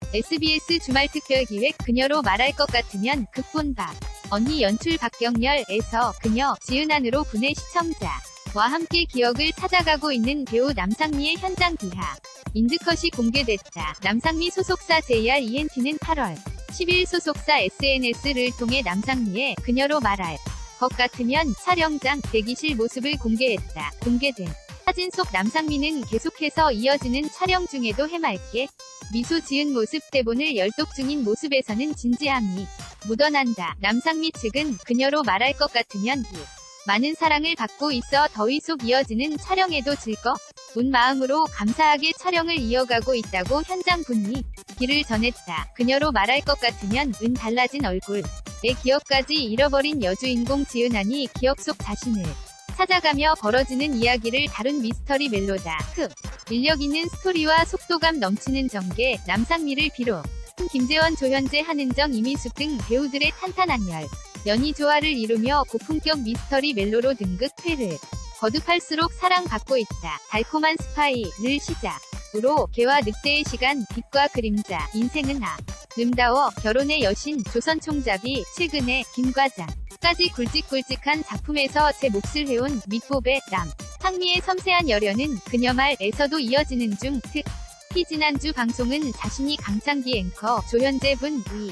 SBS 주말특별기획 그녀로 말할 것 같으면 극본박 언니 연출 박경렬에서 그녀 지은안으로 분의 시청자와 함께 기억을 찾아가고 있는 배우 남상미의 현장 비하 인드컷이 공개됐다. 남상미 소속사 JR-ENT는 8월 10일 소속사 SNS를 통해 남상미의 그녀로 말할 것 같으면 촬영장 대기실 모습을 공개했다. 공개된 사진 속 남상미는 계속해서 이어지는 촬영 중에도 해맑게 미소 지은 모습, 대본을 열독 중인 모습에서는 진지함이 묻어난다. 남상미 측은 그녀로 말할 것 같으면 많은 사랑을 받고 있어 더위 속 이어지는 촬영에도 즐거운 마음으로 감사하게 촬영을 이어가고 있다고 현장 분위기를 전했다. 그녀로 말할 것 같으면 달라진 얼굴의 기억까지 잃어버린 여주인공 지은안이 기억 속 자신을 찾아가며 벌어지는 이야기를 다룬 미스터리 멜로다. 인력 있는 스토리와 속도감 넘치는 전개, 남상미를 비롯 김재원, 조현재, 한은정, 이미숙 등 배우들의 탄탄한 연이 조화를 이루며 고품격 미스터리 멜로로 등극 회를 거듭할수록 사랑받고 있다. 달콤한 스파이를 시작으로 개와 늑대의 시간, 빛과 그림자, 인생은 아름다워, 결혼의 여신, 조선 총잡이, 최근에 김과장 까지 굵직굵직한 작품에서 제 몫을 해온 밑보배 남상미의 섬세한 열연은 그녀 말에서도 이어지는 중. 특히 지난주 방송은 자신이 강창기 앵커 조현재 분의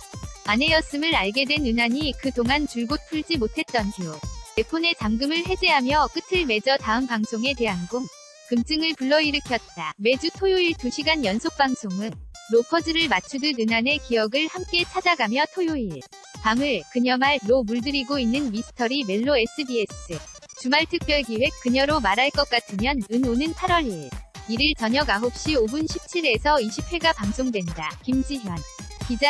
아내였음을 알게 된 은안이 그동안 줄곧 풀지 못했던 휴대폰의 잠금을 해제하며 끝을 맺어 다음 방송에 대한 궁금증을 불러일으켰다. 매주 토요일 2시간 연속 방송은 로퍼즈를 맞추듯 은안의 기억을 함께 찾아가며 토요일 밤을 그녀 말로 물들이고 있는 미스터리 멜로 SBS 주말특별기획 그녀로 말할 것 같으면 오는 8월 1일 저녁 9시 5분 17에서 20회가 방송된다. 김지현 기자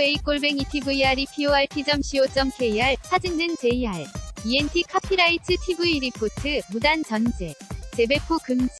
moa@tvreporт.co.kr 사진은 JR-ENT 카피라이트 TV 리포트 무단 전제 재배포 금지